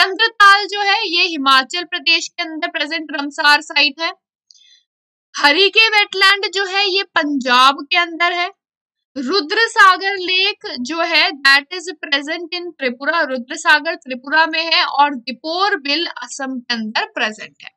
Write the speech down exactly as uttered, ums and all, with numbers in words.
चंद्रताल जो है ये हिमाचल प्रदेश के अंदर प्रेजेंट रमसार साइट है। हरिके वेटलैंड जो है ये पंजाब के अंदर है। रुद्र सागर लेक जो है that is present in Tripura, Rudra Sagar Tripura में है और दीपोर बिल असम के अंदर प्रेजेंट है।